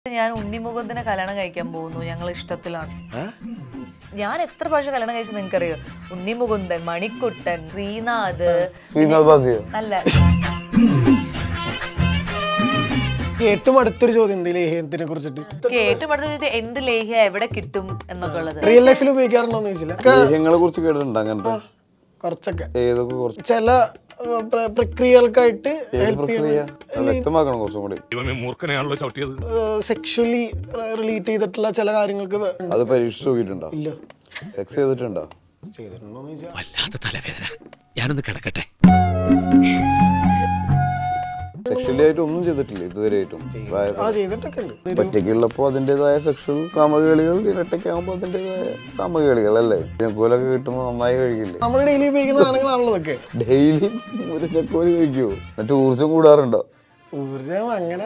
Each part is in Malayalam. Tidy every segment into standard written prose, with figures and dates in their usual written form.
ഞാൻ ഉണ്ണിമുകുന്ദനെ കല്യാണം കഴിക്കാൻ പോകുന്നു. ഞങ്ങൾ ഇഷ്ടത്തിലാണ്. ഞാൻ എത്ര പ്രാവശ്യം കല്യാണം കഴിച്ചത് നിങ്ങൾക്കറിയോ? ഉണ്ണിമുകുന്ദൻ, മണിക്കുട്ടൻ, ശ്രീനാഥ്. അല്ല, ഏറ്റവും അടുത്തൊരു ചോദ്യം ലേഹ്യത്തിനെ കുറിച്ചിട്ട്. ഏറ്റവും അടുത്ത ചോദ്യം എന്ത് ലേഹ്യ എവിടെ കിട്ടും എന്നൊക്കെ ഉള്ളത്. റിയൽ ലൈഫിൽ ഉപയോഗിക്കാറുണ്ടോന്ന് ചോദിച്ചില്ല. ലേഹ്യങ്ങളെ കുറിച്ച് കേട്ടിട്ടുണ്ട് അങ്ങനത്തെ കുറച്ചൊക്കെ ചില പ്രക്രിയകൾക്കായിട്ട് വ്യക്തമാക്കണം കുറച്ചും കൂടി. സെക്ഷലി റിലേറ്റ് ചെയ്തിട്ടുള്ള ചില കാര്യങ്ങൾക്ക് അത് പരീക്ഷിച്ച് നോക്കിയിട്ടുണ്ടോ? ഇല്ല. സെക്സ് ചെയ്തിട്ടുണ്ടോ? ചെയ്തിട്ടുണ്ടോന്ന് ചോദിച്ചാൽ വല്ലാത്ത തലവേദന. ഞാനൊന്ന് കിടക്കട്ടെ. സെക്ഷലി ആയിട്ട് ഒന്നും ചെയ്തിട്ടില്ല ഇതുവരെയായിട്ടും. ചെയ്തിട്ടൊക്കെ ഉണ്ട്. ഒറ്റയ്ക്കുള്ളപ്പോ അതിന്റേതായ സെക്ഷൽ കാമകളികൾ, ഇരട്ടയ്ക്കാകുമ്പോ അതിന്റേതായ കാമകളികൾ അല്ലേ? ചെക്കോലൊക്കെ കിട്ടുമ്പോ നന്നായി കഴിക്കില്ലേ? നമ്മൾ ഡെയിലി ഉപയോഗിക്കുന്ന സാധനങ്ങളാണല്ലോ ഇതൊക്കെ. ഡെയിലി ഒരു ചെക്കോല് കഴിക്കുവോ? എന്നിട്ട് ഊർജ്ജം കൂടാറുണ്ടോ? ഊർജം അങ്ങനെ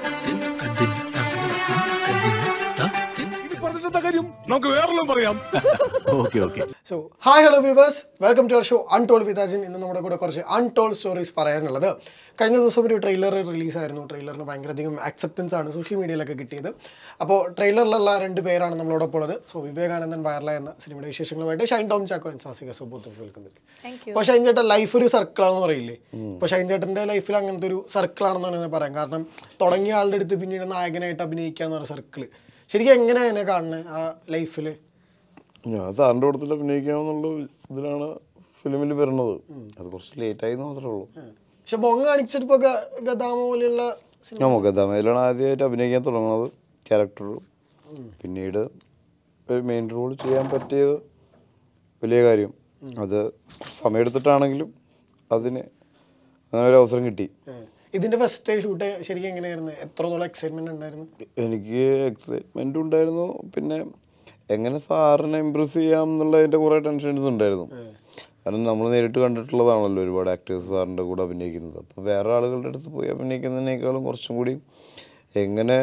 so hi hello viewers, welcome to our show untold with Ajin. ഇന്ന് നമ്മുടെ കൂടെ കുറച്ച് അൺടോൾഡ് സ്റ്റോറീസ് പറയാനുള്ളത്. കഴിഞ്ഞ ദിവസം ഒരു ട്രെയിലർ റിലീസായിരുന്നു. ട്രെയിലറിന് ഭയങ്കരധികം അക്സെപ്റ്റൻസ് ആണ് സോഷ്യൽ മീഡിയയിലൊക്കെ കിട്ടിയത്. അപ്പോൾ ട്രെയിലറിലുള്ള രണ്ട് പേരാണ് നമ്മളോടൊപ്പം ഉള്ളത്. സോ വിവേകാനന്ദൻ വയർല എന്ന സിനിമയുടെ വിശേഷങ്ങളുമായിട്ട് ഷൈൻ ടോം ചാക്കോ ആൻഡ് സ്വാസിക സുബോത്ത് വെൽക്കം. അപ്പോൾ ഷൈൻ ചേട്ടൻ ലൈഫ് ഒരു സർക്കിളാണെന്ന് പറയില്ലേ? അപ്പോൾ ഷൈൻ ചേട്ടൻ്റെ ലൈഫിൽ അങ്ങനത്തെ ഒരു സർക്കിളാണെന്നാണ് ഞാൻ പറയാം. കാരണം തുടങ്ങിയ ആളുടെ അടുത്ത് പിന്നീട് നായകനായിട്ട് അഭിനയിക്കുക എന്ന് പറഞ്ഞ സർക്കിള് ശരിക്കും എങ്ങനെയാണ് എന്നെ കാണുന്നത് ആ ലൈഫിൽ? ഞാൻ സാറിൻ്റെ കൂട്ടത്തിൽ അഭിനയിക്കാമെന്നുള്ള ഇതിലാണ് ഫിലിമിൽ വരുന്നത്. അത് കുറച്ച് ലേറ്റായി മാത്രമേ ഉള്ളൂ. പക്ഷെ ബൊങ്ങ കാണിച്ചിട്ടിപ്പോ ഗദാമ പോലെയുള്ള ഗദാമയിലാണ് ആദ്യമായിട്ട് അഭിനയിക്കാൻ തുടങ്ങുന്നത് ക്യാരക്ടർ. പിന്നീട് ഒരു മെയിൻ റോൾ ചെയ്യാൻ പറ്റിയത് വലിയ കാര്യം. അത് സമയമെടുത്തിട്ടാണെങ്കിലും അതിന് അങ്ങനെ ഒരു അവസരം കിട്ടി. ഇതിന്റെ ഫസ്റ്റ് ഷൂട്ട് ശരിക്കും എങ്ങനെയായിരുന്നു? എത്രത്തോളം എക്സൈറ്റ്മെന്റ് ഉണ്ടായിരുന്നു? എനിക്ക് എക്സൈറ്റ്മെന്റ് ഉണ്ടായിരുന്നു. പിന്നെ എങ്ങനെ സാറിനെ ഇമ്പ്രസ് ചെയ്യാം എന്നുള്ളതിൻ്റെ കുറേ ടെൻഷൻസ് ഉണ്ടായിരുന്നു. കാരണം നമ്മൾ നേരിട്ട് കണ്ടിട്ടുള്ളതാണല്ലോ ഒരുപാട് ആക്ടേഴ്സ് സാറിൻ്റെ കൂടെ അഭിനയിക്കുന്നത്. അപ്പോൾ വേറെ ആളുകളുടെ അടുത്ത് പോയി അഭിനയിക്കുന്നതിനേക്കാളും കുറച്ചും കൂടി എങ്ങനെ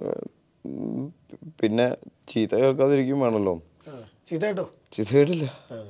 പിന്നെ ചീത്ത കേൾക്കാതിരിക്കും വേണമല്ലോ. ചീത്ത കേട്ടില്ല.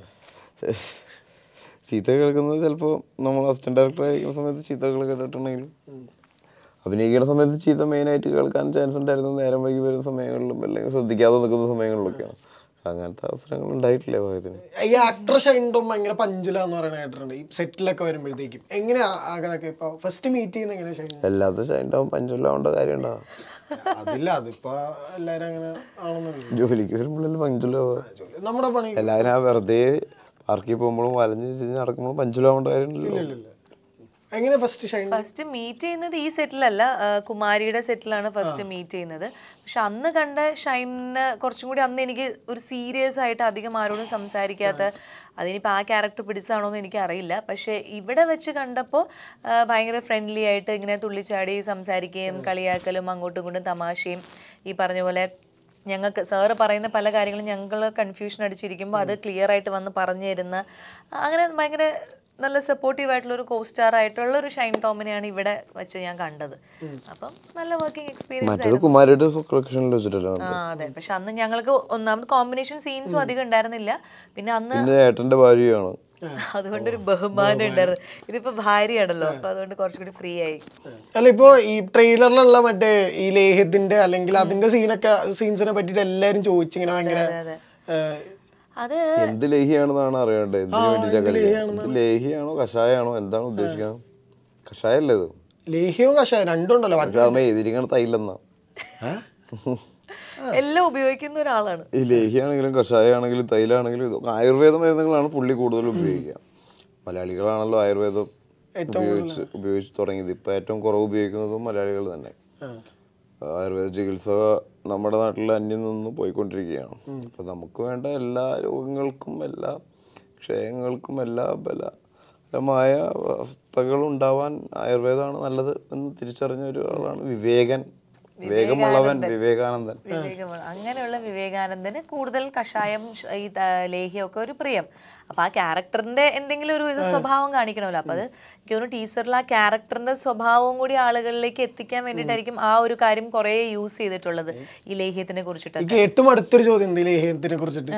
ചീത്ത കേൾക്കുന്നത് ചിലപ്പോൾ നമ്മൾ അസിസ്റ്റന്റ് ഡയറക്ടർ ആയിരിക്കുന്ന സമയത്ത് ചീത്തകൾ കേട്ടിട്ടുണ്ടെങ്കിലും അഭിനയിക്കുന്ന സമയത്ത് ചീത്ത മെയിനായിട്ട് കേൾക്കാൻ ചാൻസ് ഉണ്ടായിരുന്നു നേരം വൈകി വരുന്ന സമയങ്ങളിലും അല്ലെങ്കിൽ ശ്രദ്ധിക്കാതെ നിൽക്കുന്ന സമയങ്ങളിലൊക്കെയാണ്. അങ്ങനത്തെ അവസരങ്ങൾ ഉണ്ടായിട്ടില്ലേ ഭാഗത്തിന്? ഈ ആക്ടർ ഷൈൻ ടോം ഭയങ്കര പഞ്ചിലാന്ന് പറയാനായിട്ടുണ്ട് ഈ സെറ്റിലൊക്കെ വരുമ്പോഴത്തേക്കും. എങ്ങനെയാ ആകാതൊക്കെ ഇപ്പൊ ഫസ്റ്റ് മീറ്റ് ചെയ്യുന്ന എങ്ങനെയാ ഷൈൻ? എല്ലാത്തും ഷൈൻ ടോം പഞ്ചിലാവേണ്ട കാര്യം ഉണ്ടാ? അതില്ല, അതിപ്പോ എല്ലാരും അങ്ങനെ ആണെന്നല്ലോ. ജോലിക്ക് വരുമ്പോഴല്ലേ പഞ്ചിലാവുക? നമ്മുടെ പണി എല്ലാവരും ആ വെറുതെ പാർക്കിൽ പോകുമ്പോഴും വലഞ്ഞ് നടക്കുമ്പോഴും പഞ്ചിലാവേണ്ട കാര്യമില്ലല്ലോ. എങ്ങനെ ഫസ്റ്റ് മീറ്റ് ചെയ്യുന്നത് ഈ സെറ്റിലല്ല, കുമാരിയുടെ സെറ്റിലാണ് ഫസ്റ്റ് മീറ്റ് ചെയ്യുന്നത്. പക്ഷെ അന്ന് കണ്ട ഷൈനിന് കുറച്ചും കൂടി അന്ന് എനിക്ക് ഒരു സീരിയസ് ആയിട്ട് അധികം ആരോടും സംസാരിക്കാത്ത, അതിനിപ്പോൾ ആ ക്യാരക്ടർ പിടിച്ചതാണോ എന്ന് എനിക്കറിയില്ല. പക്ഷേ ഇവിടെ വെച്ച് കണ്ടപ്പോൾ ഭയങ്കര ഫ്രണ്ട്ലി ആയിട്ട് ഇങ്ങനെ തുള്ളിച്ചാടി സംസാരിക്കുകയും കളിയാക്കലും അങ്ങോട്ടും ഇങ്ങോട്ടും തമാശയും ഈ പറഞ്ഞ പോലെ ഞങ്ങൾക്ക് സാറ് പറയുന്ന പല കാര്യങ്ങളും ഞങ്ങൾ കൺഫ്യൂഷൻ അടിച്ചിരിക്കുമ്പോൾ അത് ക്ലിയർ ആയിട്ട് വന്ന് പറഞ്ഞു തരുന്ന, അങ്ങനെ ഭയങ്കര നല്ല സപ്പോർട്ടീവ് ആയിട്ടുള്ള ഒരു കോസ്റ്റാർ ആയിട്ടുള്ള ഒരു ഷൈൻ ടോമിനെയാണ് ഇവിടെ വെച്ച് ഞാൻ കണ്ടത്. അപ്പം നല്ല വർക്കിംഗ് എക്സ്പീരിയൻസ്. അതെ, പക്ഷെ അന്ന് ഞങ്ങൾക്ക് ഒന്നാമത് കോമ്പിനേഷൻ സീൻസും അധികം ഉണ്ടായിരുന്നില്ല. പിന്നെ അന്ന് ഏട്ടന്റെ ഭാര്യയാണ്, അതുകൊണ്ടൊരു ബഹുമാനം ഉണ്ടായിരുന്നു. ഇതിപ്പോ ഭാര്യയാണല്ലോ, അപ്പൊ അതുകൊണ്ട് കുറച്ചുകൂടി ഫ്രീ ആയി. അല്ല, ഇപ്പൊ ഈ ട്രെയിലറിലുള്ള മറ്റേ ഈ ലേഹ്യത്തിന്റെ അല്ലെങ്കിൽ അതിന്റെ സീൻസിനെ പറ്റിട്ട് എല്ലാരും ചോദിച്ചിങ്ങനെ ഭയങ്കര അത് എന്ത് ലേഹ്യാണെന്നാണ് അറിയേണ്ടത്. എന്തിനു വേണ്ടിയിട്ടാണ്? ലേഹ്യാണോ കഷായാണോ എന്താണ് ഉദ്ദേശിക്കുന്നത്? കഷായല്ലേ ഇത്? ലേഹ്യവും കഷായം രണ്ടും ഉണ്ടല്ലോ. എതിരിക്കണ തൈലെന്നാ എല്ലാം ഉപയോഗിക്കുന്ന ഒരാളാണ്. ഈ ലേഹ്യാണെങ്കിലും കഷായാണെങ്കിലും തൈലാണെങ്കിലും ഇതൊക്കെ ആയുർവേദ മരുന്നുകളാണ് പുള്ളി കൂടുതൽ ഉപയോഗിക്കുക. മലയാളികളാണല്ലോ ആയുർവേദം ഉപയോഗിച്ച് തുടങ്ങിയത്. ഇപ്പം ഏറ്റവും കുറവ് ഉപയോഗിക്കുന്നതും മലയാളികൾ തന്നെ. ആയുർവേദ ചികിത്സ നമ്മുടെ നാട്ടിൽ അന്യം നിന്ന് പോയിക്കൊണ്ടിരിക്കുകയാണ്. അപ്പം നമുക്ക് വേണ്ട എല്ലാ രോഗങ്ങൾക്കും എല്ലാ ക്ഷയങ്ങൾക്കും എല്ലാ ബലമായ അവസ്ഥകളും ഉണ്ടാവാൻ ആയുർവേദമാണ് നല്ലത് എന്ന് തിരിച്ചറിഞ്ഞ ഒരാളാണ് വിവേകാനന്ദൻ. അങ്ങനെയുള്ള വിവേകാനന്ദന് കൂടുതൽ കഷായം ഈ ലേഹ്യമൊക്കെ ഒരു പ്രിയം. അപ്പൊ ആ ക്യാരക്ടറിന്റെ എന്തെങ്കിലും ഒരു സ്വഭാവം കാണിക്കണമല്ലോ. അപ്പൊ അത് എനിക്ക് തോന്നുന്നു ടീച്ചറിൽ ആ ക്യാരക്ടറിന്റെ സ്വഭാവവും കൂടി ആളുകളിലേക്ക് എത്തിക്കാൻ വേണ്ടിയിട്ടായിരിക്കും ആ ഒരു കാര്യം കുറെ യൂസ് ചെയ്തിട്ടുള്ളത് ഈ ലേഹ്യത്തിനെ കുറിച്ചിട്ട്. ഏറ്റവും അടുത്തൊരു ചോദ്യം ലേഹ്യത്തിനെ കുറിച്ചിട്ട്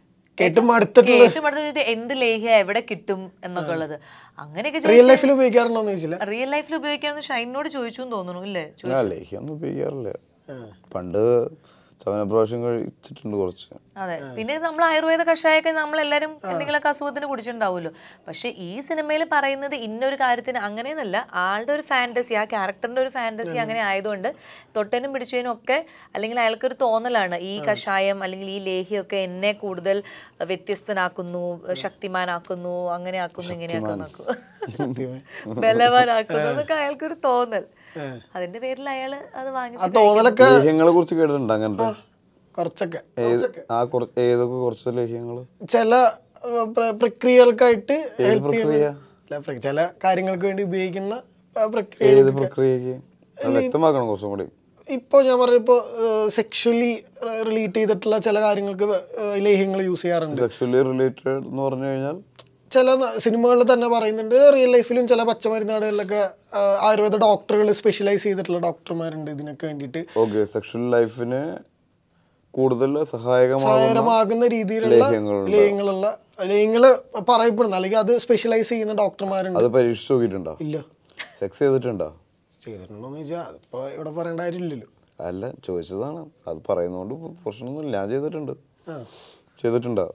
എന്ത് ലേഹ്യ എവിടെ കിട്ടും എന്നൊക്കെ ഉള്ളത്. അങ്ങനെയൊക്കെ റിയൽ ലൈഫിൽ ഉപയോഗിക്കാറുണ്ടോന്ന് ചോദിച്ചില്ല. റിയൽ ലൈഫിൽ ഉപയോഗിക്കാന്ന് ഷൈനോട് ചോദിച്ചു തോന്നുന്നു. ഇല്ലേ? ലേഹ്യം ഉപയോഗിക്കാറില്ല. പണ്ട് ചവനപ്രാവശ്യം കഴിച്ചിട്ടുണ്ട് കുറച്ച്. അതെ, പിന്നെ നമ്മൾ ആയുർവേദ കഷായമൊക്കെ നമ്മളെല്ലാരും എന്തെങ്കിലുമൊക്കെ അസുഖത്തിന് കുടിച്ചിട്ടുണ്ടാവുമല്ലോ. പക്ഷെ ഈ സിനിമയിൽ പറയുന്നത് ഇന്നൊരു കാര്യത്തിന് അങ്ങനെയെന്നല്ല, ആളുടെ ഒരു ഫാന്റസി, ആ ക്യാരക്ടറിന്റെ ഒരു ഫാന്റസി അങ്ങനെ ആയതുകൊണ്ട് തൊട്ടനും പിടിച്ചതിനും ഒക്കെ അല്ലെങ്കിൽ അയാൾക്കൊരു തോന്നലാണ് ഈ കഷായം അല്ലെങ്കിൽ ഈ ലേഹ്യമൊക്കെ എന്നെ കൂടുതൽ വ്യത്യസ്തനാക്കുന്നു, ശക്തിമാനാക്കുന്നു, അങ്ങനെ ആക്കുന്നു, ഇങ്ങനെയാക്കുന്നു, ബലവാനാക്കുന്നു എന്നൊക്കെ അയാൾക്കൊരു തോന്നൽ. അതിന്റെ പേരിൽ അയാള് അത് വാങ്ങി. ലേഹ്യങ്ങളെ കുറിച്ച് കേട്ടിട്ടുണ്ട് അങ്ങനത്തെ കുറച്ചൊക്കെ ഏതൊക്കെ കുറച്ച് ലേഹ്യങ്ങള് ചില പ്രക്രിയകൾക്കായിട്ട് ചില കാര്യങ്ങൾക്ക് വേണ്ടി ഉപയോഗിക്കുന്ന പ്രക്രിയക്ക് വ്യക്തമാക്കണം കുറച്ചും കൂടി. ഇപ്പോൾ ഞാൻ പറഞ്ഞ ഇപ്പോൾ സെക്ഷലി റിലേറ്റ് ചെയ്തിട്ടുള്ള ചില കാര്യങ്ങൾക്ക് ലേഹ്യങ്ങൾ യൂസ് ചെയ്യാറുണ്ട്. സെക്ഷലി റിലേറ്റഡ് എന്ന് പറഞ്ഞു കഴിഞ്ഞാൽ ചില സിനിമകളിൽ തന്നെ പറയുന്നുണ്ട്, റിയൽ ലൈഫിലും ചില പച്ചമരുന്നുകളിലൊക്കെ ആയുർവേദ ഡോക്ടറുകൾ സ്പെഷ്യലൈസ് ചെയ്തിട്ടുള്ള ഡോക്ടർമാരുണ്ട് ഇതിനൊക്കെ വേണ്ടിയിട്ട്. ഓക്കെ, സെക്ഷൽ ലൈഫിന് കൂടുതൽ സഹായകരമാകുന്ന രീതിയിലുള്ള ലേഹ്യങ്ങള് പറയപ്പെടുന്നു, അല്ലെങ്കിൽ അത് സ്പെഷ്യലൈസ് ചെയ്യുന്ന ഡോക്ടർമാരുണ്ട്. അത് പരീക്ഷിച്ച് നോക്കിയിട്ടുണ്ടോ? ഇല്ല. സെക്സ് ചെയ്തിട്ടുണ്ടോ? ചെയ്തിട്ടുണ്ടോന്ന് ചോദിച്ചാൽ അതിപ്പോ ഇവിടെ പറയേണ്ട കാര്യമില്ലല്ലോ. അല്ല, ചോദിച്ചതാണ്. അത് പറയുന്നോണ്ട് പ്രശ്നമൊന്നുമില്ല. ഞാൻ ചെയ്തിട്ടുണ്ടോ?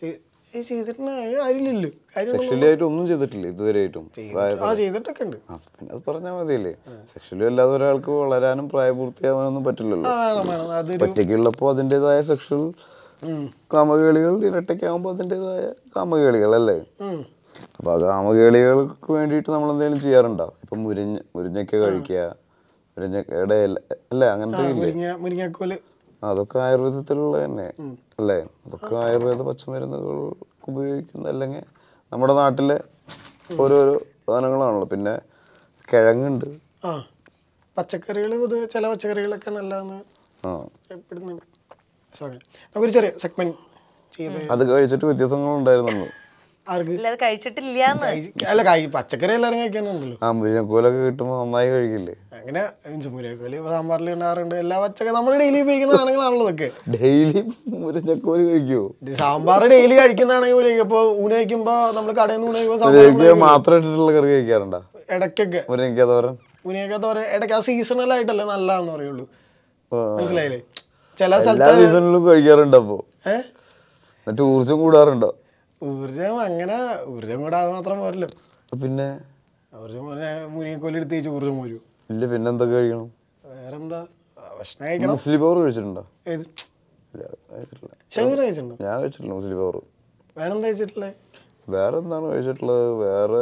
സെക്ഷലി ആയിട്ട് ഒന്നും ചെയ്തിട്ടില്ല ഇതുവരെയായിട്ടും. ചെയ്തിട്ടൊക്കെ ഉണ്ട്. പിന്നെ അത് പറഞ്ഞാൽ മതിയല്ലേ. സെക്ഷലി അല്ലാതെ ഒരാൾക്ക് വളരാനും പ്രായപൂർത്തിയാവാനൊന്നും പറ്റില്ലല്ലോ. ഒറ്റയ്ക്കുള്ളപ്പോ അതിൻ്റെതായ സെക്ഷൽ കാമകേളികൾ, ഇരട്ടയ്ക്കാകുമ്പോ അതിൻ്റെതായ കാമകേളികൾ അല്ലേ. അപ്പൊ ആ കാമകേളികൾക്ക് വേണ്ടിയിട്ട് നമ്മൾ എന്തെങ്കിലും ചെയ്യാറുണ്ടോ? ഇപ്പൊ മുരിങ്ങയ്ക്ക കഴിക്കുക, മുരിങ്ങയുടെ അല്ലേ, അങ്ങനത്തെ മുരിങ്ങക്കോല്, അതൊക്കെ ആയുർവേദത്തിലുള്ള തന്നെ അല്ലേ. അതൊക്കെ ആയുർവേദ പച്ചമരുന്നുകൾ ഉപയോഗിക്കുന്ന, അല്ലെങ്കിൽ നമ്മുടെ നാട്ടിലെ ഓരോരോ സാധനങ്ങളാണല്ലോ. പിന്നെ കിഴങ്ങുണ്ട്, പച്ചക്കറികൾ, ചില പച്ചക്കറികളൊക്കെ നല്ലതെന്ന് നമുക്കൊരു ചെറിയ സെഗ്മെന്റ് ചെയ്ത് അത് കഴിച്ചിട്ട് വ്യത്യാസങ്ങൾ ഉണ്ടായിരുന്നു. അല്ല, പച്ചക്കറി എല്ലാവരും കഴിക്കാനുണ്ടല്ലോ. മുരിങ്ങക്കോലൊക്കെ കിട്ടുമ്പോ നന്നായി കഴിക്കില്ലേ? അങ്ങനെ മുരിങ്ങക്കോല് സാമ്പാറിൽ ഉണ്ടാകാറുണ്ട്. എല്ലാ പച്ചക്കറി നമ്മൾ ഡെയിലി ഉപയോഗിക്കുന്ന സാധനങ്ങളാണല്ലോ ഇതൊക്കെ. ഡെയിലി മുരിങ്ങക്കോല് കഴിക്കുവോ? സാമ്പാർ ഡെയിലി കഴിക്കുന്നതാണെങ്കിൽ മുരിങ്ങ. ഇപ്പൊ ഊണ് കഴിക്കുമ്പോ നമ്മൾ കടയിൽ നിന്ന് ഊണ് കഴിക്കുമ്പോൾ മാത്രം ഇട്ടിട്ടുള്ള കറി കഴിക്കാറുണ്ടോ? ഇടയ്ക്കൊക്കെ മുരിങ്ങക്ക തോരൻ ഇടയ്ക്ക് ആ സീസണൽ ആയിട്ടല്ലേ നല്ലതെന്ന് പറയുള്ളൂ. മനസ്സിലായില്ലേ? ചില സീസണിലും കഴിക്കാറുണ്ടോ? അപ്പൊ മറ്റേ ഊർജം കൂടാറുണ്ടോ? ഊർജം കൂടാതെ മാത്രം പോരല്ലോ. പിന്നെ മുരിങ്ങക്കോല് എടുത്ത് വെച്ച് ഊർജം പോരും. ഇല്ല, പിന്നെ എന്തൊക്കെ കഴിക്കണം? വേറെന്താ ഭക്ഷണം കഴിക്കണം. മുസ്ലിം പവർ കഴിച്ചിട്ടുണ്ടോ? ഞാൻ കഴിച്ചിട്ടില്ല മുസ്ലിം പവർ. വേറെന്താ കഴിച്ചിട്ടുള്ളത്? വേറെ എന്താണ് കഴിച്ചിട്ടുള്ളത്? വേറെ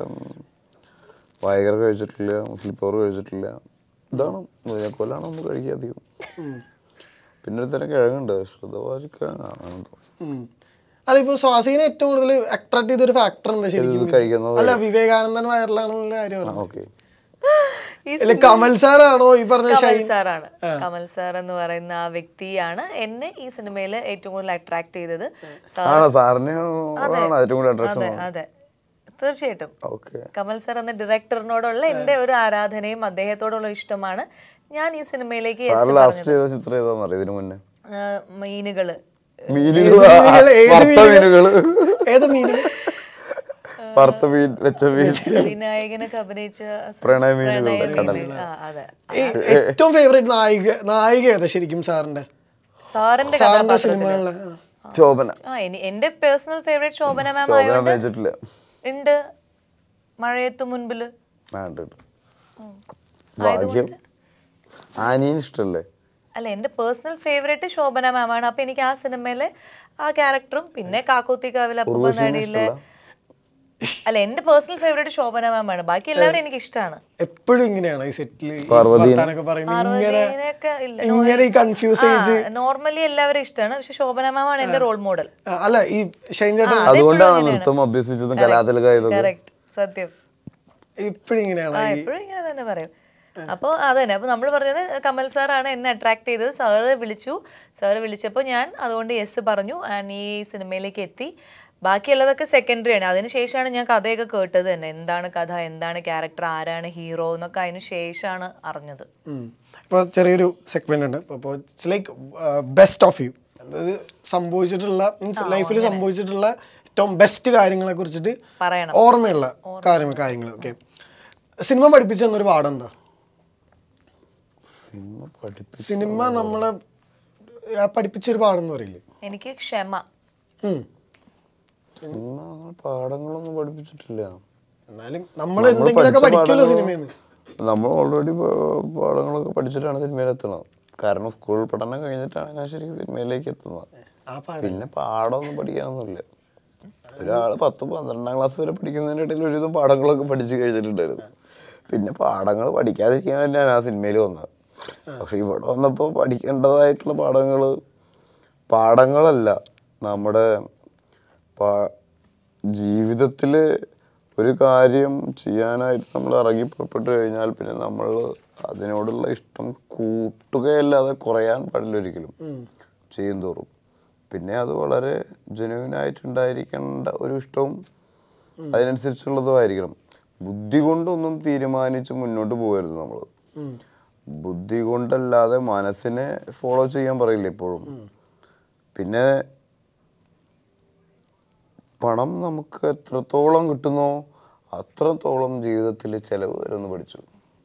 വൈകർ കഴിച്ചിട്ടില്ല, മുസ്ലിം പവർ കഴിച്ചിട്ടില്ല. ഇതാണ് മുരിങ്ങക്കോലാണ് നമ്മൾ കഴിക്കുക അധികം. പിന്നെ ഒരു തരം കിഴങ്ങുണ്ട്, ശ്രദ്ധവാചി കിഴങ്ങാണ്. അല്ല, ഇപ്പൊ സ്വാസിനെ ഏറ്റവും കൂടുതൽ അട്രാക്ട് ചെയ്തൊരു ഫാക്ടർ എന്താ ശരിക്കും? അല്ല, വിവേകാനന്ദൻ വൈറലാണെന്നുള്ള കാര്യം. കമൽ സാറാണോ ഈ പറഞ്ഞ? സാറാണ്. കമൽ സാർ എന്ന് പറയുന്ന ആ വ്യക്തിയാണ് എന്നെ ഈ സിനിമയിൽ ഏറ്റവും കൂടുതൽ അട്രാക്ട് ചെയ്തത്. അതെ, തീർച്ചയായിട്ടും കമൽ സാർ എന്ന ഡയറക്ടറിനോടുള്ള എന്റെ ഒരു ആരാധനയും അദ്ദേഹത്തോടുള്ള ഇഷ്ടമാണ് ഞാൻ ഈ സിനിമയിലേക്ക് മീനുകള് വിനായകനൊക്കെ അഭിനയിച്ച ഏറ്റവും ഫേവറേറ്റ് നായിക ഏതാ ശരിക്കും സാറിന്റെ? സാറിന്റെ സിനിമകളിലെ ശോഭന. എന്റെ പേഴ്സണൽ ഫേവറേറ്റ് ശോഭന മാം ആയതുകൊണ്ട് ഉണ്ട്. മഴയത്തു മുൻപില് ഇഷ്ടല്ലേ? അല്ല, എന്റെ പേഴ്സണൽ ഫേവറേറ്റ് ശോഭന മാം ആണ്. അപ്പൊ എനിക്ക് ആ സിനിമയിലെ ആ ക്യാരക്ടറും പിന്നെ കാക്കോത്തിക്കാവിലെ അപ്പൂപ്പനാടിയിലെ, അല്ല, എന്റെ പേഴ്സണൽ ഫേവറേറ്റ് ശോഭന മാം ആണ്. ബാക്കി എല്ലാവരും എനിക്ക് ഇഷ്ടമാണ്. എപ്പോഴും ഇങ്ങനെയാണ് ഈ സെറ്റിൽ നോർമലി എല്ലാവരും ഇഷ്ടമാണ്. പക്ഷെ ശോഭന മാം ആണ് എന്റെ റോൾ മോഡൽ. അല്ല, ഈ അതുകൊണ്ടാണ് നൃത്തം അഭ്യസിച്ചതും കലാതിലകമായതും. സത്യം, ഇപ്പോഴും ഇങ്ങനെയാണ്. ഇപ്പോഴും ഇങ്ങനെ തന്നെ പറയും. അപ്പോൾ അതന്നെ. അപ്പോൾ നമ്മൾ പറഞ്ഞത് കമൽ സാറാണ് എന്നെ അട്രാക്ട് ചെയ്തത്. സാറ് വിളിച്ചപ്പോൾ ഞാൻ അതുകൊണ്ട് യെസ് പറഞ്ഞു. ഈ സിനിമയിലേക്ക് എത്തി. ബാക്കിയുള്ളതൊക്കെ സെക്കൻഡറി ആണ്. അതിനുശേഷമാണ് ഞാൻ കഥയൊക്കെ കേട്ടത് തന്നെ. എന്താണ് കഥ, എന്താണ് ക്യാരക്ടർ, ആരാണ് ഹീറോ എന്നൊക്കെ അതിന് ശേഷമാണ് അറിഞ്ഞത്. ഇപ്പോൾ ചെറിയൊരു സെഗ്മെന്റ് ഉണ്ട്. അപ്പോൾ it's like best of you, അതായത് സംഭവിച്ചിട്ടുള്ള മീൻസ് ലൈഫിൽ സംഭവിച്ചിട്ടുള്ള ഏറ്റവും ബെസ്റ്റ് കാര്യങ്ങളെ കുറിച്ചിട്ട് ഓർമ്മയുള്ള കാര്യങ്ങൾ. ഓക്കെ, സിനിമ പഠിപ്പിച്ചെന്നൊരു പാഠം എന്താ? സിനിമ നമ്മളെ പഠിപ്പിച്ചൊരു പാടെന്ന് പറയില്ലേ? എനിക്ക് ക്ഷമ. സിനിമ പാഠങ്ങളൊന്നും പഠിപ്പിച്ചിട്ടില്ല. എന്നാലും നമ്മൾ എന്തെങ്കിലുമൊക്കെ പഠിക്കുമല്ലോ സിനിമയിൽ. നമ്മൾ ഓൾറെഡി പാഠങ്ങളൊക്കെ പഠിച്ചിട്ടാണ് സിനിമയിലെത്തുന്നത്. കാരണം സ്കൂൾ പഠനം കഴിഞ്ഞിട്ടാണ് ഞാൻ ശരിക്കും സിനിമയിലേക്ക് എത്തുന്നത്. പിന്നെ പാഠമൊന്നും പഠിക്കാനൊന്നുമില്ല. ഒരാൾ 10-12 ക്ലാസ് വരെ പഠിക്കുന്നതിൻ്റെ ഇടയിൽ ഒരുവിധം പാഠങ്ങളൊക്കെ പഠിച്ചു കഴിഞ്ഞിട്ടുണ്ടായിരുന്നു. പിന്നെ പാഠങ്ങൾ പഠിക്കാതിരിക്കാൻ തന്നെയാണ് ആ സിനിമയിൽ വന്നത്. പക്ഷെ ഇവിടെ വന്നപ്പോൾ പഠിക്കേണ്ടതായിട്ടുള്ള പാഠങ്ങളല്ല, നമ്മുടെ ജീവിതത്തിൽ ഒരു കാര്യം ചെയ്യാനായിട്ട് നമ്മൾ ഇറങ്ങി പുറപ്പെട്ടു കഴിഞ്ഞാൽ പിന്നെ നമ്മൾ അതിനോടുള്ള ഇഷ്ടം കൂട്ടുകയല്ലാതെ കുറയാൻ പാടില്ല ഒരിക്കലും, ചെയ്യും തോറും. പിന്നെ അത് വളരെ ജെന്യുവിനായിട്ടുണ്ടായിരിക്കേണ്ട ഒരു ഇഷ്ടവും അതിനനുസരിച്ചുള്ളതും ആയിരിക്കണം. ബുദ്ധി കൊണ്ടൊന്നും തീരുമാനിച്ച് മുന്നോട്ട് പോകരുത് നമ്മൾ. ബുദ്ധി കൊണ്ടല്ലാതെ മനസ്സിനെ ഫോളോ ചെയ്യാൻ പറയില്ല എപ്പോഴും. പിന്നെ പണം നമുക്ക് എത്രത്തോളം കിട്ടുന്നോ അത്രത്തോളം ജീവിതത്തിൽ ചിലവ് വരെയൊന്ന് പഠിച്ചു.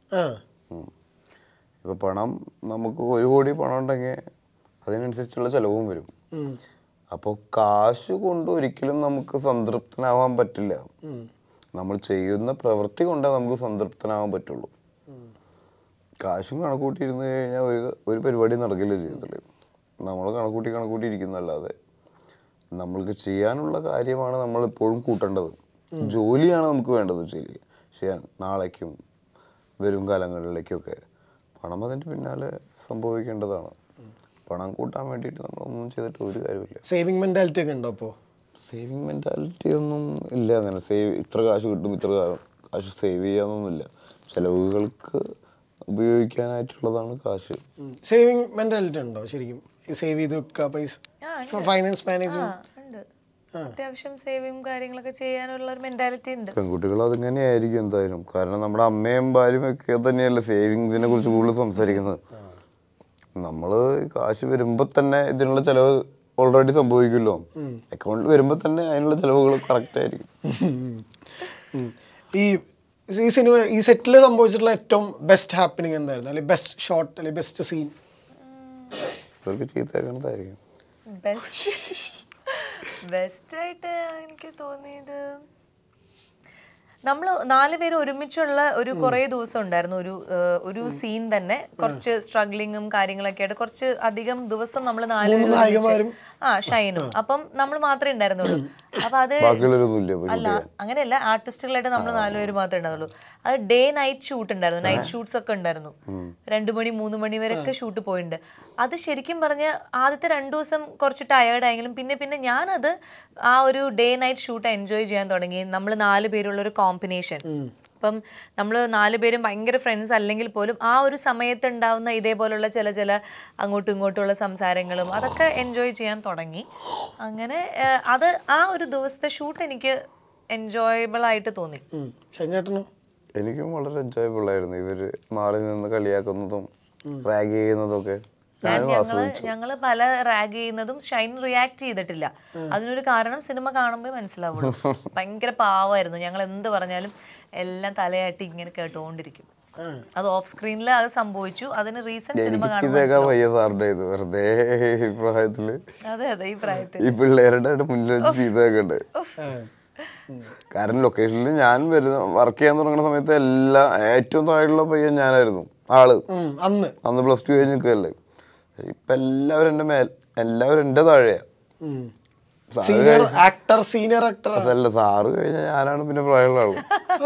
ഇപ്പൊ പണം നമുക്ക് 1 കോടി പണം ഉണ്ടെങ്കിൽ അതിനനുസരിച്ചുള്ള ചിലവും വരും. അപ്പോൾ കാശ് കൊണ്ട് ഒരിക്കലും നമുക്ക് സംതൃപ്തനാവാൻ പറ്റില്ല. നമ്മൾ ചെയ്യുന്ന പ്രവൃത്തി കൊണ്ടേ നമുക്ക് സംതൃപ്തനാവാൻ പറ്റുള്ളൂ. കാശും കണക്കൂട്ടിയിരുന്ന് കഴിഞ്ഞാൽ ഒരു പരിപാടി നടക്കില്ല ജീവിതത്തിൽ. നമ്മൾ കണക്കൂട്ടി ഇരിക്കുന്നല്ലാതെ നമ്മൾക്ക് ചെയ്യാനുള്ള കാര്യമാണ് നമ്മൾ എപ്പോഴും കൂട്ടേണ്ടത്. ജോലിയാണ് നമുക്ക് വേണ്ടത് ചെയ്യാൻ നാളേക്കും വരും കാലങ്ങളിലേക്കൊക്കെ. പണം അതിൻ്റെ പിന്നാലെ സംഭവിക്കേണ്ടതാണ്. പണം കൂട്ടാൻ വേണ്ടിയിട്ട് നമ്മളൊന്നും ചെയ്തിട്ട് ഒരു കാര്യമില്ല. സേവിങ് മെന്റാലിറ്റി ഒക്കെ ഉണ്ടോ? അപ്പോൾ സേവിങ് മെന്റാലിറ്റി ഒന്നും ഇല്ല. അങ്ങനെ ഇത്ര കാശ് കിട്ടും ഇത്ര കാശ് സേവ് ചെയ്യാനൊന്നുമില്ല. ചിലവുകൾക്ക് ഉപയോഗിക്കാനായിട്ടുള്ളതാണ് കാശ്. സേവിങ് മെന്റാലിറ്റി ഉണ്ടോ ശരിക്കും? സേവ് ചെയ്ത് വെക്കുക പൈസ, ഫൈനാൻസ് മാനേജ്മെന്റ്? അത്യാവശ്യം സേവിങ് കാര്യങ്ങളൊക്കെ ചെയ്യാനുള്ള ഒരു മെന്റാലിറ്റി ഉണ്ട്. പെൺകുട്ടികൾ അതിങ്ങനെയായിരിക്കും എന്തായാലും. കാരണം നമ്മുടെ അമ്മയും ഭാര്യയും ഒക്കെ തന്നെയല്ലേ സേവിങ്സിനെ കുറിച്ച് കൂടുതൽ സംസാരിക്കുന്നത്. നമ്മൾ കാശ് വരുമ്പോൾ തന്നെ ഇതിനുള്ള ചിലവ് ഓൾറെഡി സംഭവിക്കുമല്ലോ. അക്കൗണ്ടിൽ വരുമ്പോൾ തന്നെ അതിനുള്ള ചിലവുകൾ കറക്റ്റ് ആയിരിക്കും. ഈ സിനിമ ഈ സെറ്റിൽ സംഭവിച്ചിട്ടുള്ള ഏറ്റവും ബെസ്റ്റ് ഹാപ്പനിങ് എന്തായിരുന്നു? അല്ലെങ്കിൽ ബെസ്റ്റ് ഷോട്ട് അല്ലെങ്കിൽ ബെസ്റ്റ് സീൻ? ഇവർക്ക് ചീത്തയാക്കണതായിരിക്കും ബെസ്റ്റ് ആയിട്ട് എനിക്ക് തോന്നിയത്, നമ്മൾ 4 പേര് ഒരുമിച്ചുള്ള ഒരു കുറേ ദിവസം ഉണ്ടായിരുന്നു. ഒരു സീൻ തന്നെ കുറച്ച് സ്ട്രഗ്ലിങ്ങും കാര്യങ്ങളൊക്കെ ആയിട്ട് കുറച്ച് അധികം ദിവസം നമ്മൾ 4 പേരും ഷൈനും അപ്പം നമ്മൾ മാത്രമേ ഉണ്ടായിരുന്നുള്ളൂ. അപ്പൊ അത് അല്ല, അങ്ങനെയല്ല, ആർട്ടിസ്റ്റുകളായിട്ട് നമ്മൾ 4 പേര് മാത്രമേ ഉണ്ടായിരുന്നുള്ളൂ. അത് ഡേ നൈറ്റ് ഷൂട്ട് ഉണ്ടായിരുന്നു. നൈറ്റ് ഷൂട്ട്സ് ഒക്കെ ഉണ്ടായിരുന്നു. 2 മണി 3 മണി വരെയൊക്കെ ഷൂട്ട് പോയിട്ടുണ്ട്. അത് ശരിക്കും പറഞ്ഞ ആദ്യത്തെ 2 ദിവസം കുറച്ച് ടയേർഡായെങ്കിലും പിന്നെ ഞാനത് ആ ഒരു ഡേ നൈറ്റ് ഷൂട്ട് എൻജോയ് ചെയ്യാൻ തുടങ്ങി. നമ്മൾ 4 പേരുള്ള ഒരു കോമ്പിനേഷൻ. ഇപ്പം നമ്മൾ 4 പേരും ഭയങ്കര ഫ്രണ്ട്സ് അല്ലെങ്കിൽ പോലും ആ ഒരു സമയത്ത് ഉണ്ടാവുന്ന ഇതേപോലുള്ള ചില അങ്ങോട്ടും ഇങ്ങോട്ടുമുള്ള സംസാരങ്ങളും അതൊക്കെ എൻജോയ് ചെയ്യാൻ തുടങ്ങി. അങ്ങനെ അത് ആ ഒരു ദിവസത്തെ ഷൂട്ട് എനിക്ക് എൻജോയബിൾ ആയിട്ട് തോന്നി. എനിക്കും വളരെ എൻജോയബിൾ ആയിരുന്നു. ഇവര് മാറി നിന്ന് കളിയാക്കുന്നതും റാഗ് ചെയ്യുന്നതൊക്കെ ഞങ്ങള് പല റാഗ് ചെയ്യുന്നതും ഷൈൻ റിയാക്ട് ചെയ്തിട്ടില്ല. അതിനൊരു കാരണം സിനിമ കാണുമ്പോൾ മനസ്സിലാവുള്ളൂ. ഭയങ്കര പാവമായിരുന്നു. ഞങ്ങൾ എന്ത് പറഞ്ഞാലും എല്ലാം തലയാട്ടി ഇങ്ങനെ കേട്ടുകൊണ്ടിരിക്കും. അത് ഓഫ് സ്ക്രീനിൽ അത് സംഭവിച്ചു. അതിന് റീസൺ സിനിമ കാണുമ്പോൾ അതെ ഈ പ്രായത്തിൽ ഈ പിള്ളേരുടെ മുന്നിൽ ചെയ്തേക്കണ്ട്. കാരണം ലൊക്കേഷനിൽ ഞാൻ വർക്ക് ചെയ്യാൻ തുടങ്ങുന്ന സമയത്ത് ഏറ്റവും താഴെയുള്ള പയ്യൻ ഞാനായിരുന്നു. ആള് അന്ന് +2 കഴിഞ്ഞ് നിൽക്കുകയല്ലേ. ഇപ്പൊ എല്ലാവരും എന്റെ താഴെയാ. അല്ല, സാറ് കഴിഞ്ഞാൽ ഞാനാണ് പിന്നെ പ്രായമുള്ള ആള്.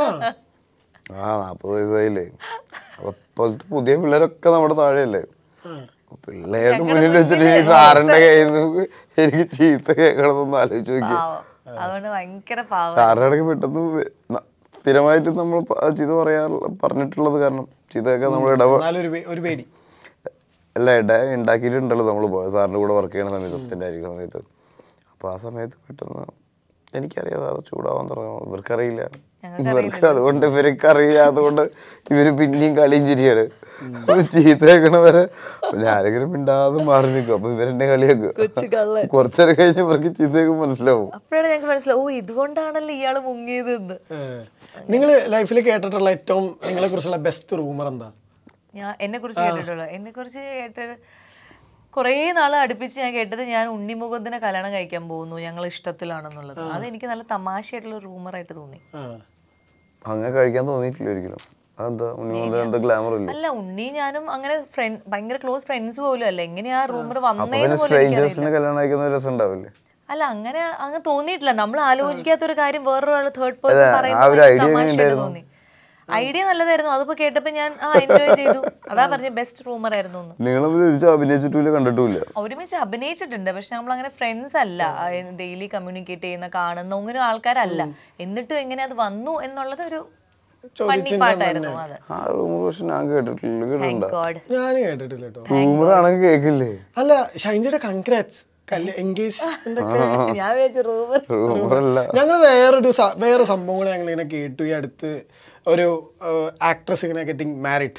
40 വയസ്സായില്ലേ. അപ്പോഴത്തെ പുതിയ പിള്ളേരൊക്കെ നമ്മുടെ താഴെയല്ലേ. പിള്ളേരുടെ മുന്നിൽ വെച്ചിട്ട് ഈ സാറിന്റെ കയ്യിൽ നിന്ന് എനിക്ക് ചീത്ത കേൾക്കണമെന്നൊന്ന് ആലോചിച്ച് നോക്കി. സാറിന്റെ ഇടയ്ക്ക് പെട്ടെന്ന് സ്ഥിരമായിട്ട് നമ്മൾ ചീത്ത പറഞ്ഞിട്ടുള്ളത് കാരണം ചീത്തയൊക്കെ നമ്മൾ ഉണ്ടാക്കിയിട്ടുണ്ടല്ലോ. നമ്മൾ സാറിന്റെ കൂടെ വർക്ക് ചെയ്യണ സമയത്ത്, അസിസ്റ്റന്റ് ആയിരിക്കുന്ന സമയത്ത്. അപ്പൊ ആ സമയത്ത് പെട്ടെന്ന് എനിക്കറിയാം സാറ് ചൂടാവാൻ തുടങ്ങും. ഇവർക്കറിയില്ല. ഇവർക്ക് അറിയാത്തതുകൊണ്ട് ഇവര് പിന്നെയും കളിയും ചിരിയാണ്. ചീത്തയാക്കണ വരെ ഞാനെങ്കിലും മിണ്ടാതെ മാറി നിൽക്കും. അപ്പൊ ഇവരെന്നെ കളിയാക്കും. കുറച്ചേരം കഴിഞ്ഞ് ഇവർക്ക് ചീത്തയൊക്കെ മനസ്സിലാവും. അപ്പോഴാണ് ഞങ്ങൾക്ക് മനസ്സിലാവും, ഓ ഇതുകൊണ്ടാണല്ലോ ഇയാള് മുങ്ങിയത്. നിങ്ങൾ ലൈഫിൽ കേട്ടിട്ടുള്ള ഏറ്റവും നിങ്ങളെ കുറിച്ചുള്ള ബെസ്റ്റ് റൂമർ എന്താ? എന്നെ കുറിച്ച് കേട്ടിട്ടുള്ളൂ. എന്നെ കുറിച്ച് കേട്ടത് കുറേ നാൾ അടുപ്പിച്ച് ഞാൻ കേട്ടത് ഞാൻ ഉണ്ണിമുകുന്ദനെ കല്യാണം കഴിക്കാൻ പോകുന്നു, ഞങ്ങൾ ഇഷ്ടത്തിലാണെന്നുള്ളത്. അതെനിക്ക് നല്ല തമാശയായിട്ടുള്ള റൂമറായിട്ട് തോന്നി. അങ്ങനെ കഴിക്കാൻ തോന്നിയിട്ടില്ല ഒരിക്കലും. അതെന്താ ഉണ്ണിമുകുന്ദൻ എന്താ ഗ്ലാമർ ഇല്ല? അല്ല, ഉണ്ണി ഞാനും അങ്ങനെ ഭയങ്കര ക്ലോസ് ഫ്രണ്ട്സ് പോലും അല്ല. എങ്ങനെയാ റൂമർ അപ്പൊ വന്നേന്ന് പോലും സ്ട്രേഞ്ചേഴ്സിനെ കല്യാണം കഴിക്കുന്ന രസം ഉണ്ടാവില്ലേ? അല്ല, അങ്ങനെ തോന്നിയിട്ടില്ല. നമ്മൾ ആലോചിക്കാത്തൊരു കാര്യം വേറൊരാൾ തേർഡ് പേഴ്സൺ പറയുമ്പോൾ തമാശയായിട്ട് തോന്നി. ഐഡിയ നല്ലതായിരുന്നു. അതിപ്പോ കേട്ടപ്പോ ഞാൻ എൻജോയ് ചെയ്തു. അതാ പറഞ്ഞ ബെസ്റ്റ് റൂമർ ആയിരുന്നു. നിങ്ങൾ അഭിനയിച്ചിട്ടില്ല, കണ്ടിട്ടില്ല? ഒരുമിച്ച് അഭിനയിച്ചിട്ടുണ്ട്, പക്ഷെ നമ്മൾ അങ്ങനെ ഫ്രണ്ട്സ് അല്ല. ഡെയിലി കമ്മ്യൂണിക്കേറ്റ് ചെയ്യുന്ന, കാണുന്ന അങ്ങനെ ആൾക്കാരല്ല. എന്നിട്ടും എങ്ങനെ അത് വന്നു എന്നുള്ളത് ഒരു പാട്ടായിരുന്നു. അത് ഞാൻ കേട്ടിട്ടില്ല. ഞാൻ കേട്ടിട്ടില്ല കേട്ടോ. റൂമർ ആണെങ്കിൽ കേക്കില്ലേ? അല്ല, ഷൈൻജിയുടെ കൺഗ്രാറ്റ്സ് എൻഗേജ്മെന്റ് ഞാൻ വിചാരിച്ചു റൂമറല്ല. ഞങ്ങൾ വേറെ സംഭവങ്ങൾ ഞങ്ങൾ ഇങ്ങനെ കേട്ടു. ഈ അടുത്ത് ഒരു ആക്ട്രസ് ഇങ്ങനെ ഗെറ്റിംഗ് മാരിഡ്.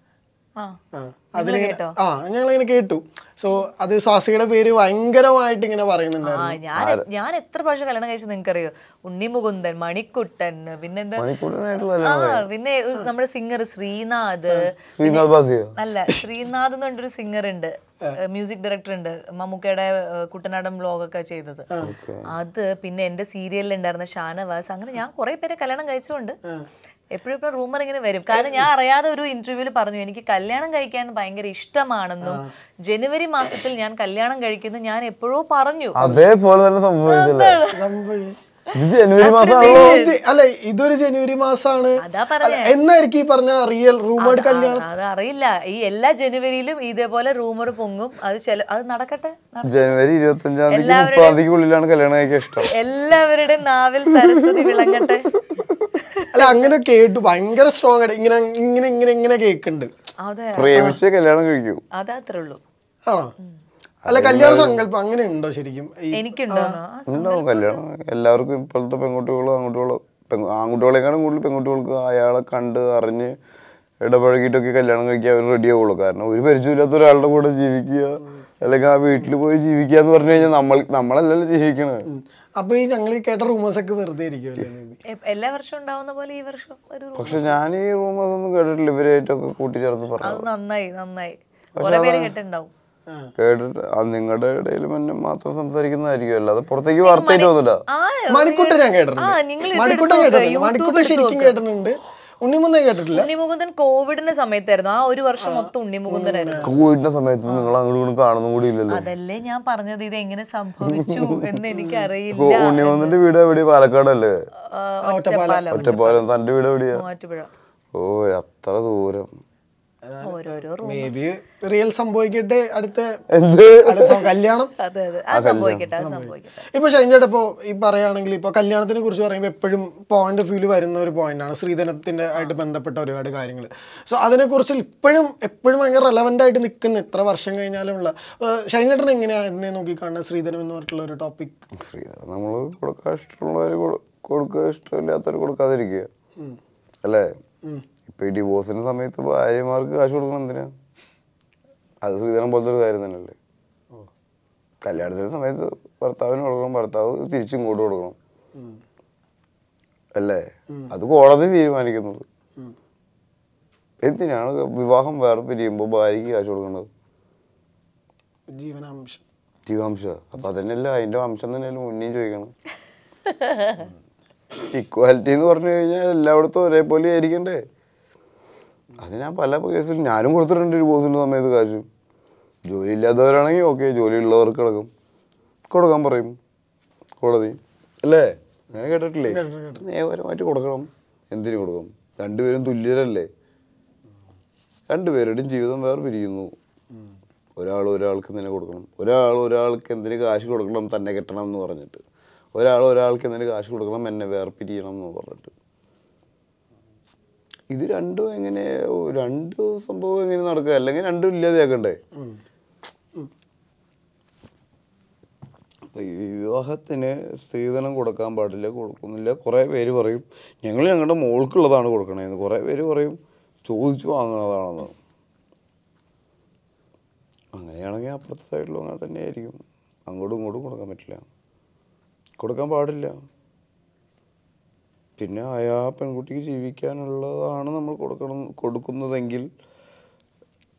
ഞങ്ങളിങ്ങനെ കേട്ടു. സോ അത് സ്വാസിയുടെ പേര് ഭയങ്കരമായിട്ട് ഇങ്ങനെ പറയുന്നുണ്ടായിരുന്നു. ഞാൻ എത്ര പ്രാവശ്യം കല്യാണം കഴിച്ചത് നിങ്ങൾക്കറിയോ? ഉണ്ണിമുകുന്ദൻ, മണിക്കുട്ടൻ, പിന്നെന്താ, പിന്നെ നമ്മുടെ സിംഗർ ശ്രീനാഥ്. അല്ല, ശ്രീനാഥ് എന്ന് പറഞ്ഞൊരു സിംഗർ ഉണ്ട്, മ്യൂസിക് ഡയറക്ടർ ഉണ്ട്, മമ്മൂക്കയുടെ കുട്ടനാടൻ വ്ലോഗൊക്കെ ചെയ്തത്. അത് പിന്നെ എന്റെ സീരിയലിൽ ഉണ്ടായിരുന്ന ഷാനവാസ്. അങ്ങനെ ഞാൻ കുറെ പേരെ കല്യാണം കഴിച്ചുകൊണ്ട് എപ്പോഴും റൂമർ ഇങ്ങനെ വരും. കാരണം ഞാൻ അറിയാതെ ഒരു ഇന്റർവ്യൂവിൽ പറഞ്ഞു എനിക്ക് കല്യാണം കഴിക്കാൻ ഭയങ്കര ഇഷ്ടമാണെന്നും ജനുവരി മാസത്തിൽ ഞാൻ കല്യാണം കഴിക്കുന്നു ഞാൻ എപ്പോഴോ പറഞ്ഞു. അതേപോലെ തന്നെ സംഭവിച്ചല്ലേ? ജനുവരി മാസം അല്ല, ഇതൊരു ജനുവരി മാസമാണ് എന്നായിരിക്കും ഈ പറഞ്ഞ റിയൽ റൂമേഡ് കല്യാണം. അതറിയില്ല. ഈ എല്ലാ ജനുവരിയിലും ഇതേപോലെ റൂമർ പൊങ്ങും. അത് നടക്കട്ടെ. ജനുവരി 25-30 കല്യാണം കഴിക്കാൻ ഇഷ്ടം. എല്ലാവരുടെയും നാവിൽ സരസ്വതി വിളങ്ങട്ടെ. അല്ല, അങ്ങനെ കേട്ടു. ഭയങ്കര സ്ട്രോങ് ആയിട്ട് ഇങ്ങനെ ഇങ്ങനെ ഇങ്ങനെ ഇങ്ങനെ കേക്കുന്നുണ്ട്. പ്രേമിച്ച് കല്യാണം കഴിക്കൂ, അതത്രേ ഉള്ളൂ. ആണോ? അല്ല, കല്യാണ സങ്കല്പം അങ്ങനെ ഉണ്ടോ ശരിക്കും? ഉണ്ടാവും കല്യാണം. എല്ലാവർക്കും ഇപ്പോഴത്തെ പെൺകുട്ടികളും ആൺകുട്ടികളെക്കാളും കൂടുതൽ പെൺകുട്ടികൾക്ക് അയാളെ കണ്ട് അറിഞ്ഞ് ഇടപഴകിയിട്ടൊക്കെ കല്യാണം കഴിക്കാൻ അവർ റെഡി ആവുള്ളൂ. കാരണം ഒരു പരിചയമില്ലാത്ത ഒരാളുടെ കൂടെ ജീവിക്കുക, അല്ലെങ്കിൽ ആ വീട്ടിൽ പോയി ജീവിക്കുക എന്ന് പറഞ്ഞു കഴിഞ്ഞാൽ നമ്മളല്ലല്ലോ ജീവിക്കണത്. അപ്പൊ ഈ ഞങ്ങൾ കേട്ട റൂമേഴ്സ് ഒക്കെ വെറുതെ ഇരിക്കുമല്ലേ? എല്ലാ വർഷവും ഉണ്ടാവുന്ന പോലെ ഈ വർഷം പക്ഷെ ഞാൻ ഈ റൂമേഴ്സ് ഒന്നും കേട്ടിട്ടില്ല. ഇവരായിട്ടൊക്കെ കൂട്ടിച്ചേർന്ന് പറഞ്ഞു. നന്നായി കുറെ പേര് കേട്ടിട്ടുണ്ടാവും. കേട്ടിട്ട് നിങ്ങളുടെ ഇടയിൽ മാത്രം സംസാരിക്കുന്നതായിരിക്കും, അല്ലാതെ പുറത്തേക്ക് വാർത്തയായിട്ട് തോന്നില്ല. മണിക്കുട്ടൻ ഞാൻ കേട്ടിട്ടുണ്ട്. മണിക്കുട്ടൻ ശരിക്കും കേട്ടിട്ടുണ്ട്. ഉണ്ണിമുകുന്ദൻ കേട്ടിട്ടില്ല. ഉണ്ണിമുകുന്ദൻ കോവിഡിന്റെ സമയത്തായിരുന്നു. ആ ഒരു വർഷം മൊത്തം ഉണ്ണിമുകുന്ദനായിരുന്നു. കോവിഡിന്റെ സമയത്ത് നിങ്ങൾ അങ്ങോട്ട് കാണുന്ന കൂടി ഇല്ലല്ലോ. അതല്ലേ ഞാൻ പറഞ്ഞത്, ഇത് എങ്ങനെ സംഭവിച്ചു എന്ന് എനിക്കറിയില്ല. ഉണ്ണിമുകുന്ദന്റെ വീട് എവിടെയാ? പാലക്കാടല്ലേ? ഒറ്റപ്പാലം. തന്റെ വീട് എവിടെയാ? മൂവാറ്റുപുഴ. ഓ, അത്ര ദൂരം. മേ ബി റിയൽ സംഭവിക്കട്ടെ. അടുത്ത കല്യാണം ഇപ്പൊ ഷൈൻചേട്ടാ, ഇപ്പൊ ഈ പറയുകയാണെങ്കിൽ ഇപ്പൊ കല്യാണത്തിനെ കുറിച്ച് പറയുമ്പോൾ എപ്പോഴും പോയിന്റ് ഓഫ് വ്യൂല് വരുന്ന ഒരു പോയിന്റാണ് സ്ത്രീധനത്തിന്റെ ആയിട്ട് ബന്ധപ്പെട്ട ഒരുപാട് കാര്യങ്ങൾ. സോ അതിനെക്കുറിച്ച് എപ്പോഴും ഭയങ്കര റെലവെന്റ് ആയിട്ട് നിൽക്കുന്ന എത്ര വർഷം കഴിഞ്ഞാലുള്ള ഷൈൻചേട്ടൻ എങ്ങനെയാ അതിനെ നോക്കിക്കാണുന്നത്, സ്ത്രീധനം എന്ന് പറഞ്ഞിട്ടുള്ള ഒരു ടോപ്പിക്? സ്ത്രീധനം നമ്മൾ കൊടുക്കാൻ ഇഷ്ടമുള്ളവര് കൊടുക്കുക, ഇഷ്ടമില്ലാത്തവർ കൊടുക്കാതിരിക്കുക അല്ലേ? ഇപ്പൊ ഈ ഡിവോഴ്സിന്റെ സമയത്ത് ഭാര്യമാർക്ക് കാശ് കൊടുക്കണം എന്തിനാ? അത് സ്ത്രീധനം പോലത്തെ ഒരു കാര്യം തന്നെയല്ലേ. കല്യാണത്തിന്റെ സമയത്ത് ഭർത്താവിന് കൊടുക്കണം, ഭർത്താവ് തിരിച്ചിങ്ങോട്ട് കൊടുക്കണം അല്ലേ? അത് കോടതി തീരുമാനിക്കുന്നത്. എന്തിനാണ് വിവാഹം വേറെ പിരിയുമ്പോൾ ഭാര്യക്ക് കാശ് കൊടുക്കേണ്ടത്? ജീവാംശം. അപ്പൊ അതന്നെയല്ല, അതിന്റെ അംശം തന്നെയല്ലേ മുന്നേയും ചോദിക്കണം. ഇക്വാലിറ്റി എന്ന് പറഞ്ഞു കഴിഞ്ഞാൽ എല്ലായിടത്തും ഒരേപോലെ ആയിരിക്കണ്ടേ? അത് ഞാൻ പല കേസിലും ഞാനും കൊടുത്തിട്ടുണ്ട് ഡിവോഴ്സിന്റെ സമയത്ത് കാശ്. ജോലി ഇല്ലാത്തവരാണെങ്കിൽ ഓക്കെ, ജോലി ഉള്ളവർക്ക് കൊടുക്കാൻ പറയും കോടതി അല്ലേ? അങ്ങനെ കേട്ടിട്ടില്ലേ? നിയമപരമായിട്ട് കൊടുക്കണം. എന്തിനു കൊടുക്കണം? രണ്ടുപേരും തുല്യരല്ലേ? രണ്ടുപേരുടെയും ജീവിതം വേറെ പിരിയുന്നു. ഒരാൾക്ക് എന്തിനു കൊടുക്കണം? ഒരാൾക്ക് എന്തിനു കാശ് കൊടുക്കണം തന്നെ കെട്ടണം എന്ന് പറഞ്ഞിട്ട്, ഒരാൾക്ക് എന്തിനു കാശ് കൊടുക്കണം എന്നെ വേറെ പിരിയണം എന്ന് പറഞ്ഞിട്ട്. ഇത് രണ്ടും രണ്ട് സംഭവം എങ്ങനെ നടക്കുക? അല്ലെങ്കിൽ രണ്ടും ഇല്ലാതെയാക്കണ്ടേ? വിവാഹത്തിന് സ്ത്രീധനം കൊടുക്കാൻ പാടില്ല, കൊടുക്കുന്നില്ല. കുറേ പേര് പറയും ഞങ്ങളുടെ മോൾക്കുള്ളതാണ് കൊടുക്കണേന്ന്. കുറേ പേര് പറയും ചോദിച്ചു വാങ്ങുന്നതാണെന്ന്. അങ്ങനെയാണെങ്കിൽ അപ്പുറത്തെ സൈഡിലും അങ്ങനെ തന്നെയായിരിക്കും. അങ്ങോട്ടും ഇങ്ങോട്ടും കൊടുക്കാൻ പറ്റില്ല, കൊടുക്കാൻ പാടില്ല. പിന്നെ ആ പെൺകുട്ടിക്ക് ജീവിക്കാനുള്ളതാണ് നമ്മൾ കൊടുക്കുന്നതെങ്കിൽ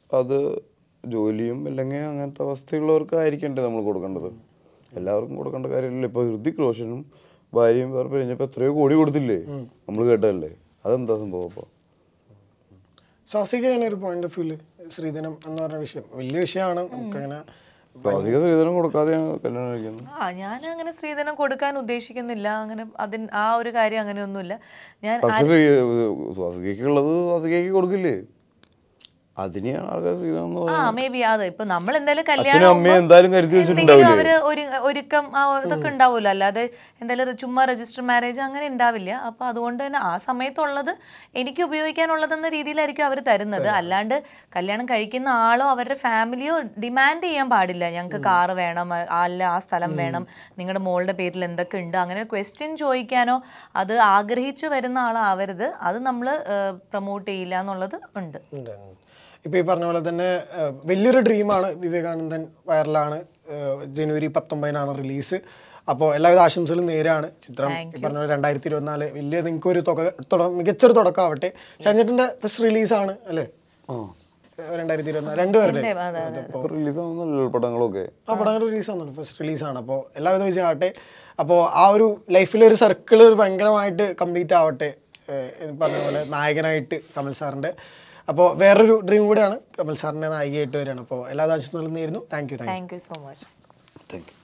അത് ജോലിയും അല്ലെങ്കിൽ അങ്ങനത്തെ അവസ്ഥയുള്ളവർക്ക് ആയിരിക്കണ്ടേ നമ്മൾ കൊടുക്കേണ്ടത്. എല്ലാവർക്കും കൊടുക്കേണ്ട കാര്യമില്ല. ഇപ്പോൾ ഹൃതിക് റോഷനും ഭാര്യയും വേറെ കഴിഞ്ഞപ്പോൾ എത്രയോ കോടി കൊടുത്തില്ലേ, നമ്മൾ കേട്ടതല്ലേ. അതെന്താ സംഭവം? അപ്പോൾ സ്വാസിക ഒരു പോയിന്റ് ഓഫ് വ്യൂല് സ്ത്രീധനം എന്ന് പറഞ്ഞ വിഷയം വലിയ വിഷയമാണ്. നമുക്കങ്ങനെ സ്ത്രീധനം കൊടുക്കാതെയാണ് കല്യാണം കഴിക്കുന്നത്. ഞാൻ അങ്ങനെ സ്ത്രീധനം കൊടുക്കാൻ ഉദ്ദേശിക്കുന്നില്ല. അങ്ങനെ ആ ഒരു കാര്യം അങ്ങനെയൊന്നുമില്ല. ഞാൻ പക്ഷെ സ്വാസികയ്ക്കുള്ളത് സ്വാസികയ്ക്ക് കൊടുക്കില്ലേ, അതിനെയാണ് ആൾക്കാർ സ്ത്രീധനം എന്ന് പറയുന്നത്. മേ ബി അത് ഇപ്പൊ നമ്മൾ എന്തായാലും അച്ഛനും അമ്മയും എന്തായാലും കരുതി വെച്ചിട്ടുണ്ടാവില്ലേ, അവര് ഒരുക്കം ഇതൊക്കെ ഉണ്ടാവുമല്ലോ. അല്ലാതെ എന്തായാലും ചുമ്മാ രജിസ്റ്റർ മാരേജ് അങ്ങനെ ഉണ്ടാവില്ല. അപ്പൊ അതുകൊണ്ട് തന്നെ ആ സമയത്തുള്ളത് എനിക്ക് ഉപയോഗിക്കാനുള്ളതെന്ന രീതിയിലായിരിക്കും അവർ തരുന്നത്. അല്ലാണ്ട് കല്യാണം കഴിക്കുന്ന ആളോ അവരുടെ ഫാമിലിയോ ഡിമാൻഡ് ചെയ്യാൻ പാടില്ല. ഞങ്ങൾക്ക് കാറ് വേണം, അല്ല ആ സ്ഥലം വേണം, നിങ്ങളുടെ മോളുടെ പേരിൽ എന്തൊക്കെ ഉണ്ട്, അങ്ങനെ ക്വസ്റ്റ്യൻ ചോദിക്കാനോ അത് ആഗ്രഹിച്ചു വരുന്ന ആളാവരുത്. അത് നമ്മൾ പ്രൊമോട്ട് ചെയ്യില്ല എന്നുള്ളത് ഉണ്ട്. ഇപ്പോൾ ഈ പറഞ്ഞ പോലെ തന്നെ വലിയൊരു ഡ്രീമാണ് വിവേകാനന്ദൻ. വൈറലാണ്. ജനുവരി 19 റിലീസ്. അപ്പോൾ എല്ലാവിധ ആശംസകളും നേരാണ്. ചിത്രം ഈ പറഞ്ഞ പോലെ 2024 വലിയ നിങ്ങൾക്കൊരു മികച്ചൊരു തുടക്കമാവട്ടെ. ഷൈൻചേട്ടൻ്റെ ഫസ്റ്റ് റിലീസാണ് അല്ലേ 2024? രണ്ടുപേരുടെ പടങ്ങളൊക്കെ പടങ്ങൾ റിലീസാണല്ലോ, ഫസ്റ്റ് റിലീസാണ്. അപ്പോൾ എല്ലാവിധ വിജയമാവട്ടെ. അപ്പോൾ ആ ഒരു ലൈഫിലൊരു സർക്കിൾ ഭയങ്കരമായിട്ട് കംപ്ലീറ്റ് ആവട്ടെ. പറഞ്ഞ പോലെ നായകനായിട്ട് കമൽ സാറിൻ്റെ. അപ്പോൾ വേറൊരു ഡ്രീം കൂടെയാണ് കമൽ സാറിൻ്റെ നായികയായിട്ട് വരികയാണ്. അപ്പോൾ എല്ലാ ആശംസകളും നേരുന്നു. Thank you so much. Thank U.